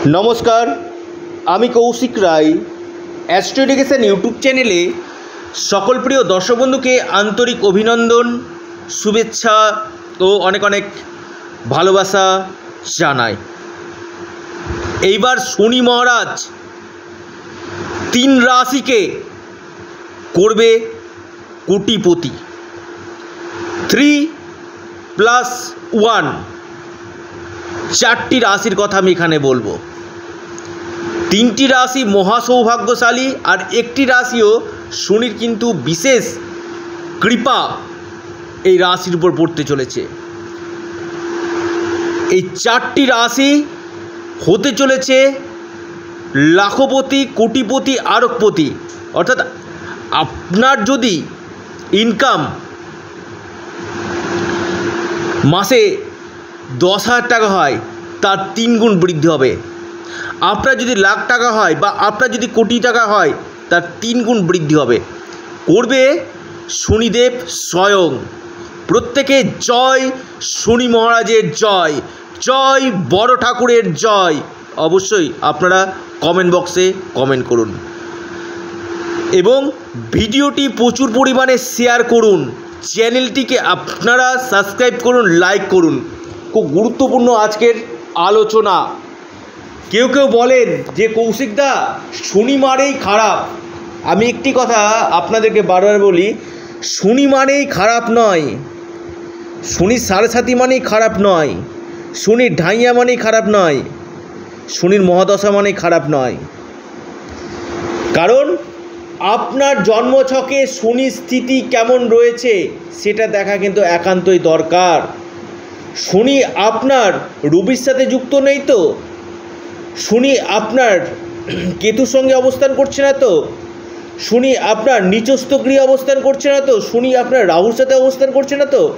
नमस्कार आमी Kaushik Roy astro education YouTube चैनेले सकल प्रिय दर्शक बंधु के आंतरिक अभिनंदन शुभेच्छा और अनेक अनेक भालोबासा जानाई। एइबार शनि महाराज 3 राशि के करबे कोटिपति 3+1 4टी राशिर कथा आमि एखाने बोलबो। 3टी राशि महासौभाग्यशाली और एकटी राशिओ शनिर किन्तु विशेष कृपा এই রাশির উপর পড়তে চলেছে। এই 4টি রাশি হতে চলেছে লাখপতি কোটিপতি আরবপতি, অর্থাৎ আপনার যদি ইনকাম মাসে 10,000 টাকা হয় তার 3 গুণ বৃদ্ধি হবে। আপনার যদি লাখ টাকা হয় বা আপনার যদি কোটি টাকা হয় তার 3 গুণ বৃদ্ধি হবে। করবে শনিদেব স্বয়ং। প্রত্যেকে জয় শনি মহারাজের জয়, জয় বড় ঠাকুরের জয় অবশ্যই আপনারা কমেন্ট বক্সে কমেন্ট করুন এবং ভিডিওটি প্রচুর পরিমাণে শেয়ার করুন। চ্যানেলটিকে আপনারা সাবস্ক্রাইব করুন, লাইক করুন। খুব গুরুত্বপূর্ণ আজকের আলোচনা। কেউ কেউ বলেন যে কৌশিকদা শনি মানেই খারাপ। আমি একটি কথা আপনাদেরকে বারবার বলি, শনি মানেই খারাপ নয়, শনির সাড়ে সাতি মানেই খারাপ নয়, শনির ঢাইয়া মানেই খারাপ নয়, শনির মহাদশা মানেই খারাপ নয়। কারণ আপনার জন্মছকে শনির স্থিতি কেমন রয়েছে সেটা দেখা কিন্তু একান্তই দরকার। শনি আপনার রবির সাথে যুক্ত নেই তো, শনি আপনার কেতুর সঙ্গে অবস্থান করছে না তো, শনি আপনার নিচস্থ গৃহে অবস্থান করছে না তো, শনি আপনার রাহুর সাথে অবস্থান করছে না তো,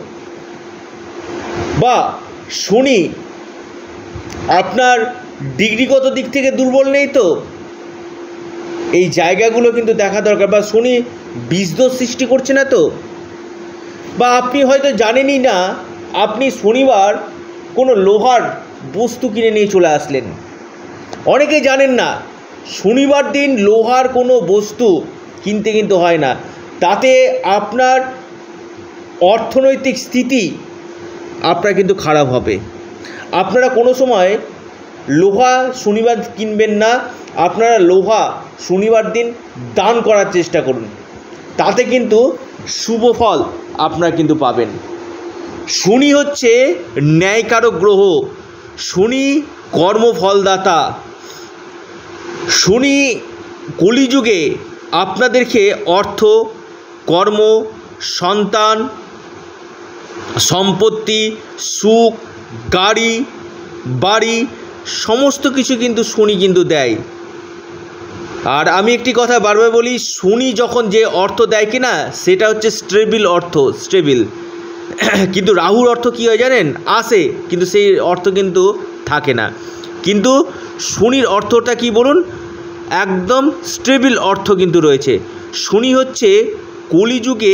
বা শনি আপনার ডিগ্রিগত দিক থেকে দুর্বল নেই তো, এই জায়গাগুলো কিন্তু দেখা দরকার। বা শনি বিষদোষ সৃষ্টি করছে না তো, বা আপনি হয়তো জানেনই না, আপনি শনিবার কোনো লোহার বস্তু কিনে নিয়ে চলে আসলেন। অনেকেই জানেন না শনিবার দিন লোহার কোনো বস্তু কিনতে কিন্তু হয় না, তাতে আপনার অর্থনৈতিক স্থিতি আপনার কিন্তু খারাপ হবে। আপনারা কোনো সময় লোহা শনিবার কিনবেন না, আপনারা লোহা শনিবার দিন দান করার চেষ্টা করুন, তাতে কিন্তু শুভ ফল আপনারা কিন্তু পাবেন। শনি হচ্ছে ন্যায়কারক গ্রহ, শনি কর্মফলদাতা। শনি কলিযুগে আপনাদেরকে অর্থ, কর্ম, সন্তান, সম্পত্তি, সুখ, গাড়ি, বাড়ি সমস্ত কিছু কিন্তু শনি কিন্তু দেয়। আর আমি একটি কথা বারবার বলি, শনি যখন যে অর্থ দেয় কিনা সেটা হচ্ছে স্টেবল অর্থ, স্টেবল। কিন্তু রাহুর অর্থ কী হয় জানেন? আসে কিন্তু সেই অর্থ কিন্তু থাকে না। কিন্তু শনির অর্থটা কি বলুন? একদম স্টেবল অর্থ কিন্তু রয়েছে। শনি হচ্ছে কলিযুগে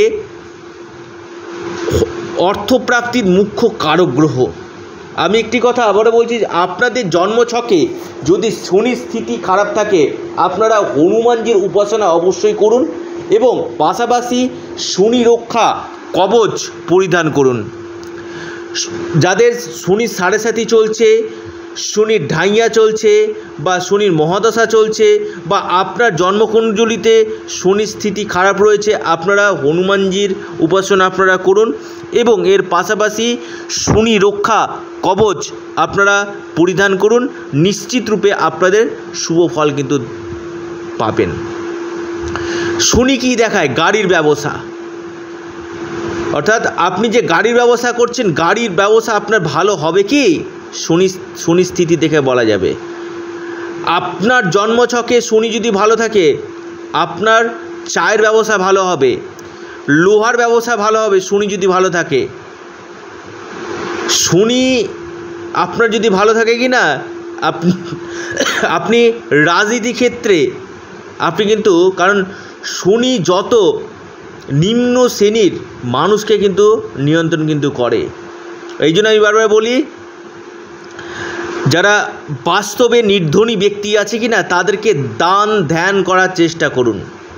অর্থপ্রাপ্তির মুখ্য কারক গ্রহ। আমি একটি কথা আবারও বলছি, আপনাদের জন্মছকে যদি শনির স্থিতি খারাপ থাকে আপনারা হনুমানজির উপাসনা অবশ্যই করুন এবং পাশাপাশি শনি রক্ষা কবচ পরিধান করুন। যাদের শনির সাড়ে সাতি চলছে, শনির ঢাইয়া চলছে বা শনির মহাদশা চলছে বা আপনার জন্মকুণ্ডলিতে শনির স্থিতি খারাপ রয়েছে, আপনারা হনুমানজির উপাসনা আপনারা করুন এবং এর পাশাপাশি শনি রক্ষা কবচ আপনারা পরিধান করুন। নিশ্চিত রূপে আপনাদের শুভ ফল কিন্তু পাবেন। শনি কি দেখায়? গাড়ির ব্যবসা, অর্থাৎ আপনি যে গাড়ির ব্যবসা করছেন, গাড়ির ব্যবসা আপনার ভালো হবে কি শনি স্থিতি দেখে বলা যাবে। আপনার জন্মছকে শনি যদি ভালো থাকে আপনার চায়ের ব্যবসা ভালো হবে, লোহার ব্যবসা ভালো হবে শনি যদি ভালো থাকে। শনি আপনার যদি ভালো থাকে কি না, আপনি রাজনীতি ক্ষেত্রে আপনি কিন্তু, কারণ শনি যত নিম্ন শ্রেণীর মানুষকে কিন্তু নিয়ন্ত্রণ কিন্তু করে। এই জন্য আমি বারবার বলি যারা বাস্তবে নির্ধনী ব্যক্তি আছে কি না, তাদেরকে দান ধ্যান করার চেষ্টা করুন।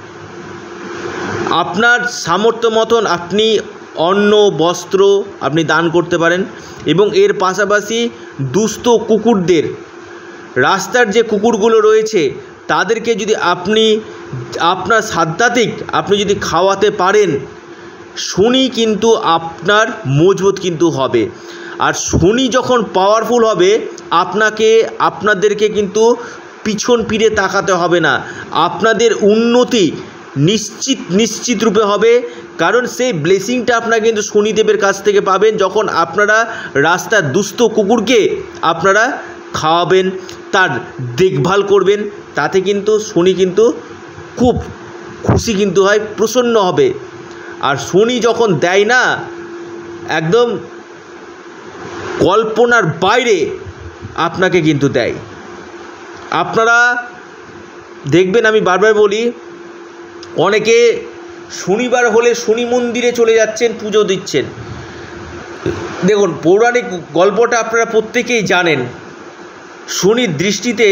আপনার সামর্থ্য মতন আপনি অন্ন বস্ত্র আপনি দান করতে পারেন, এবং এর পাশাপাশি দুস্থ কুকুরদের, রাস্তার যে কুকুরগুলো রয়েছে তাদেরকে যদি আপনি আপনার সাধ্যাত্মিক আপনি যদি খাওয়াতে পারেন, শনি কিন্তু আপনার মজবুত কিন্তু হবে। আর শনি যখন পাওয়ারফুল হবে, আপনাদেরকে কিন্তু পিছন ফিরে তাকাতে হবে না, আপনাদের উন্নতি নিশ্চিত রূপে হবে। কারণ সেই ব্লেসিংটা আপনারা কিন্তু শনিদেবের কাছ থেকে পাবেন, যখন আপনারা রাস্তার দুস্থ কুকুরকে আপনারা খাওয়াবেন, তার দেখভাল করবেন, তাতে কিন্তু শনি কিন্তু খুব খুশি কিন্তু হয়, প্রসন্ন হবে। আর শনি যখন দেয় না, একদম কল্পনার বাইরে আপনাকে কিন্তু দেয়। আপনারা দেখবেন, আমি বারবার বলি, অনেকে শনিবার হলে শনি মন্দিরে চলে যাচ্ছেন, পুজো দিচ্ছেন। দেখুন, পৌরাণিক গল্পটা আপনারা প্রত্যেকেই জানেন। শনির দৃষ্টিতে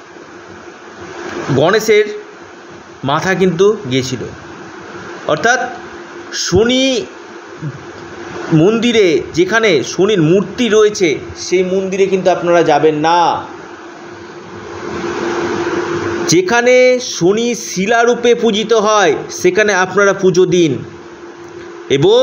গণেশের মাথা কিন্তু গিয়েছিল, অর্থাৎ শনি মন্দিরে, যেখানে শনির মূর্তি রয়েছে সেই মন্দিরে কিন্তু আপনারা যাবেন না। যেখানে শনি শিলারূপে পূজিত হয় সেখানে আপনারা পুজো দিন, এবং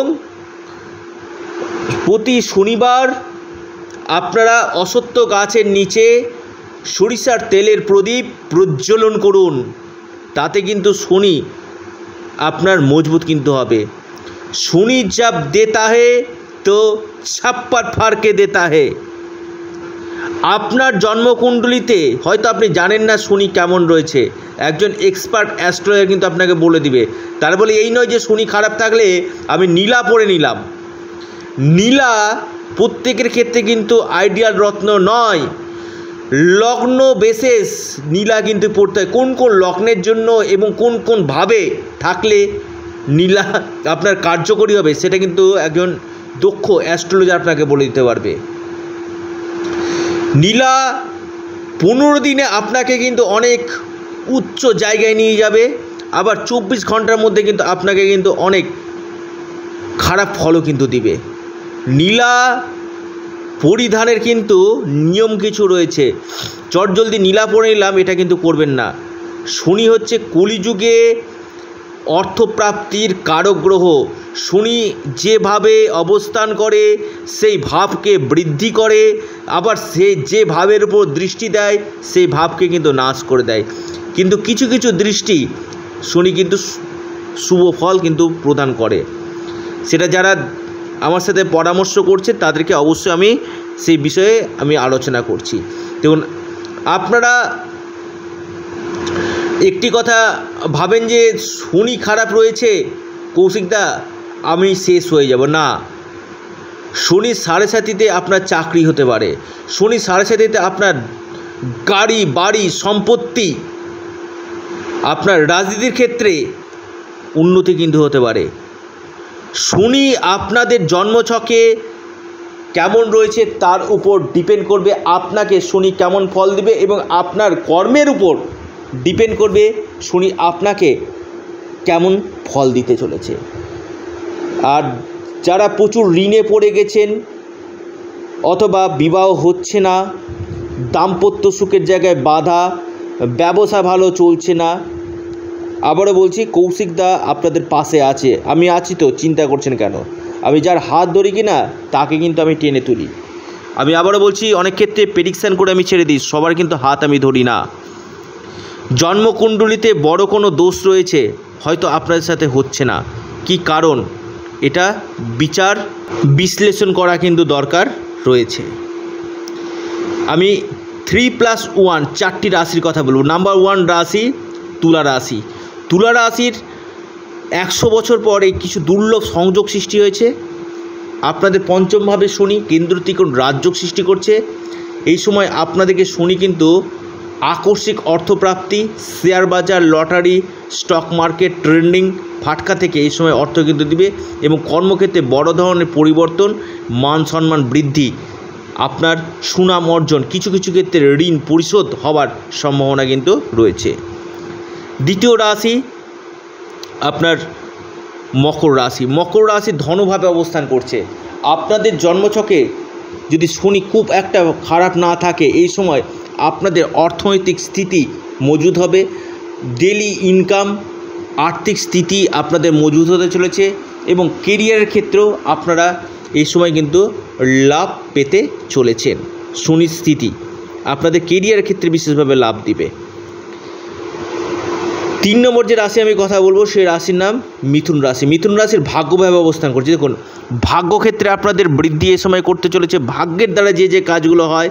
প্রতি শনিবার আপনারা অশ্বত্থ গাছের নিচে সরিষার তেলের প্রদীপ প্রজ্বলন করুন, তাতে কিন্তু শনি আপনার মজবুত কিন্তু হবে। শনি জব দেতা হে তো ছাপ্পার ফারকে দেতা হে। আপনার জন্মকুণ্ডলিতে হয়তো আপনি জানেন না শনি কেমন রয়েছে, একজন এক্সপার্ট অ্যাস্ট্রোলজার কিন্তু আপনাকে বলে দিবে। তার বলে এই নয় যে শনি খারাপ থাকলে আমি নীলা পরে নিলাম। নীলা প্রত্যেকের ক্ষেত্রে কিন্তু আইডিয়াল রত্ন নয়, লগ্ন বিশেষ নীলা কিন্তু পড়তে হয়, কোন কোন লগ্নের জন্য এবং কোন কোন ভাবে থাকলে নীলা আপনার কার্যকরী হবে, সেটা কিন্তু একজন দক্ষ অ্যাস্ট্রোলজার আপনাকে বলে দিতে পারবে। নীলা 15 দিনে আপনাকে কিন্তু অনেক উচ্চ জায়গায় নিয়ে যাবে, আবার 24 ঘন্টার মধ্যে কিন্তু আপনাকে কিন্তু অনেক খারাপ ফলও কিন্তু দিবে। নীলা পরিধানের কিন্তু নিয়ম কিছু রয়েছে, চটজলদি নীলা পরে নিলাম এটা কিন্তু করবেন না। শনি হচ্ছে কলিযুগে অর্থপ্রাপ্তির কারক গ্রহ। শনি যেভাবে অবস্থান করে সেই ভাবকে বৃদ্ধি করে, আবার সে যে ভাবের উপর দৃষ্টি দেয় সেই ভাবকে কিন্তু নাশ করে দেয়। কিন্তু কিছু কিছু দৃষ্টি শনি কিন্তু শুভ ফল কিন্তু প্রদান করে। সেটা যারা আমার সাথে পরামর্শ করছে তাদেরকে অবশ্যই আমি সেই বিষয়ে আমি আলোচনা করছি। দেখুন, আপনারা একটি কথা ভাবেন যে শনি খারাপ রয়েছে, কৌশিকদা আমি শেষ হয়ে যাব না। শনি 7.5 আপনার চাকরি হতে পারে, শনি 7.5 আপনার গাড়ি বাড়ি সম্পত্তি, আপনার রাজনীতির ক্ষেত্রে উন্নতি কিন্তু হতে পারে। শনি আপনাদের জন্মছকে কেমন রয়েছে তার উপর ডিপেন্ড করবে আপনাকে শনি কেমন ফল দিবে, এবং আপনার কর্মের উপর ডিপেন্ড করবে শনি আপনাকে কেমন ফল দিতে চলেছে। আর যারা প্রচুর ঋণে পড়ে গেছেন, অথবা বিবাহ হচ্ছে না, দাম্পত্য সুখের জায়গায় বাধা, ব্যবসা ভালো চলছে না, আবারও বলছি কৌশিকদা আপনাদের পাশে আছে, আমি আছি তো, চিন্তা করছেন কেন? আমি যার হাত ধরি কি না তাকে কিন্তু আমি টেনে তুলি। আমি আবারও বলছি, অনেক ক্ষেত্রে প্রেডিকশান করে আমি ছেড়ে দিই, সবার কিন্তু হাত আমি ধরি না। জন্মকুণ্ডলিতে বড় কোনো দোষ রয়েছে, হয়তো আপনাদের সাথে হচ্ছে না, কি কারণ এটা বিচার বিশ্লেষণ করা কিন্তু দরকার রয়েছে। আমি 3+1 4টি রাশির কথা বলবো। নাম্বার 1 রাশি তুলা রাশি। তুলা রাশির 100 বছর পরে কিছু দুর্লভ সংযোগ সৃষ্টি হয়েছে। আপনাদের পঞ্চমভাবে শনি কেন্দ্র ত্রিকোণ রাজযোগ সৃষ্টি করছে। এই সময় আপনাদেরকে শনি কিন্তু আকস্মিক অর্থপ্রাপ্তি, শেয়ার বাজার, লটারি, স্টক মার্কেট, ট্রেন্ডিং ফাটকা থেকে এই সময় অর্থ কিন্তু দিবে, এবং কর্মক্ষেত্রে বড় ধরনের পরিবর্তন, মান সম্মান বৃদ্ধি আপনার সুনাম অর্জন, কিছু কিছু ক্ষেত্রে ঋণ পরিশোধ হওয়ার সম্ভাবনা কিন্তু রয়েছে। দ্বিতীয় রাশি আপনার মকর রাশি। মকর রাশি ধনভাবে অবস্থান করছে। আপনাদের জন্মছকে যদি শনি খুব একটা খারাপ না থাকে, এই সময় আপনাদের অর্থনৈতিক স্থিতি মজুদ হবে, ডেলি ইনকাম, আর্থিক স্থিতি আপনাদের মজুদ হতে চলেছে এবং কেরিয়ারের ক্ষেত্রেও আপনারা এই সময় কিন্তু লাভ পেতে চলেছেন। শনির স্থিতি আপনাদের কেরিয়ারের ক্ষেত্রে বিশেষভাবে লাভ দিবে। 3 নম্বর যে রাশি আমি কথা বলবো সেই রাশির নাম মিথুন রাশি। মিথুন রাশির ভাগ্যভাবে অবস্থান করছে। দেখুন, ভাগ্যক্ষেত্রে আপনাদের বৃদ্ধি এ সময় করতে চলেছে। ভাগ্যের দ্বারা যে যে কাজগুলো হয়,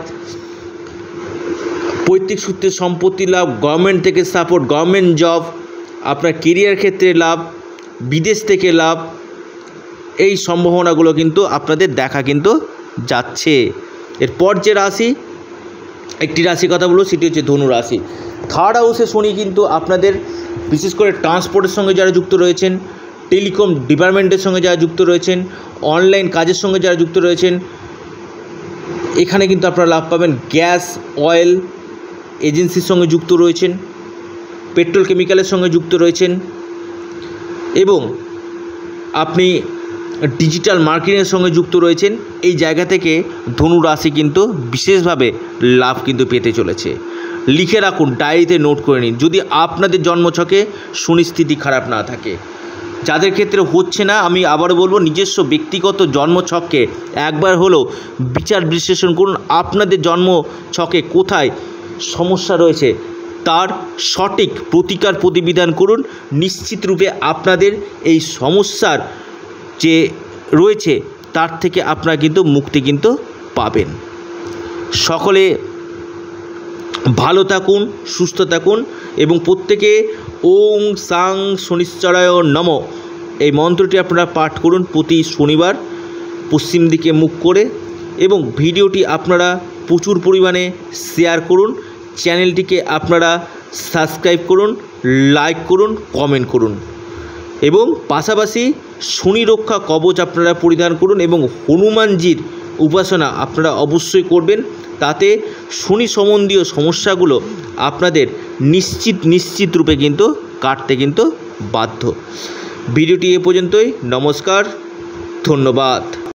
পৈতৃক সূত্রে সম্পত্তি লাভ, গভর্নমেন্ট থেকে সাপোর্ট, গভর্নমেন্ট জব, আপনার কেরিয়ার ক্ষেত্রে লাভ, বিদেশ থেকে লাভ, এই সম্ভাবনাগুলো কিন্তু আপনাদের দেখা কিন্তু যাচ্ছে। এরপর যে রাশি, একটি রাশির কথা বলবো, সেটি হচ্ছে ধনু রাশি। 3rd হাউসে শনি কিন্তু আপনাদের বিশেষ করে ট্রান্সপোর্টের সঙ্গে যারা যুক্ত রয়েছেন, টেলিকম ডিপার্টমেন্টের সঙ্গে যারা যুক্ত রয়েছেন, অনলাইন কাজের সঙ্গে যারা যুক্ত রয়েছেন, এখানে কিন্তু আপনারা লাভ পাবেন। গ্যাস, অয়েল এজেন্সির সঙ্গে যুক্ত রয়েছেন, পেট্রোল কেমিক্যালের সঙ্গে যুক্ত রয়েছেন এবং আপনি ডিজিটাল মার্কেটিংয়ের সঙ্গে যুক্ত রয়েছেন। এই জায়গা থেকে ধনু রাশি কিন্তু বিশেষভাবে লাভ কিন্তু পেতে চলেছে। লিখে রাখুন, ডায়েরিতে নোট করে নিন, যদি আপনাদের জন্মছকে শনি স্থিতি খারাপ না থাকে। যাদের ক্ষেত্রে হচ্ছে না, আমি আবারও বলবো, নিজস্ব ব্যক্তিগত জন্মছককে একবার হলেও বিচার বিশ্লেষণ করুন। আপনাদের জন্মছকে কোথায় সমস্যা রয়েছে তার সঠিক প্রতিকার প্রতিবিধান করুন। নিশ্চিত রূপে আপনাদের এই সমস্যার যে রয়েছে তার থেকে আপনারা কিন্তু মুক্তি কিন্তু পাবেন। সকলে ভালো থাকুন, সুস্থ থাকুন এবং প্রত্যেকে ওং সাং শনিশ্চরায় নমঃ এই মন্ত্রটি আপনারা পাঠ করুন প্রতি শনিবার পশ্চিম দিকে মুখ করে, এবং ভিডিওটি আপনারা প্রচুর পরিমাণে শেয়ার করুন। চ্যানেলটিকে আপনারা সাবস্ক্রাইব করুন, লাইক করুন, কমেন্ট করুন এবং পাশাপাশি শনি রক্ষা কবচ আপনারা পরিধান করুন এবং হনুমানজির উপাসনা আপনারা অবশ্যই করবেন। তাতে শনি সম্বন্ধীয় সমস্যাগুলো আপনাদের নিশ্চিত রূপে কিন্তু কাটতে কিন্তু বাধ্য। ভিডিওটি এ পর্যন্তই। নমস্কার, ধন্যবাদ।